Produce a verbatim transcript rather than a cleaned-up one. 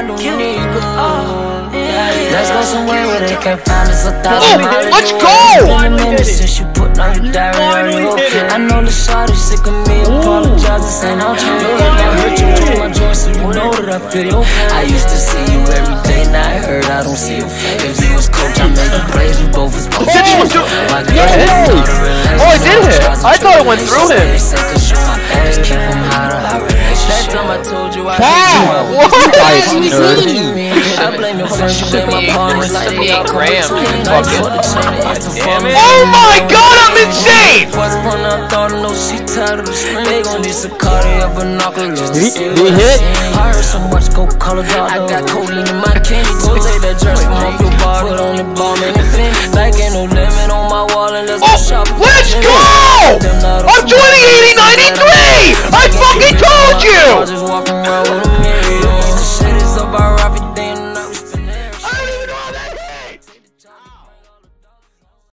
don't need good. Let's go somewhere where they can't find us a thousand miles. Let's go! Been a minute since you put on your diary, are you okay? I know the shawty sick of me, apologize, this ain't all true. I hurt you through my joints, so you know that I feel you. I used to see you every day, now I heard I don't see you. If you was coach, I made you plays, we both was supposed to. Oh, I did hit. I thought it went through him. That time I told you I wow. What? I blame your friends, you blame my partners like they all grams. Damn it. Oh my god, I'm insane! Did he hit? I heard so much go color dog. I got codeine in my candy. Go take that dress from off your bar. Put on the ball, man, it fit. Like ain't no limit on my wall and let's go shopping. Let's go! I'm twenty, eighty, ninety-three!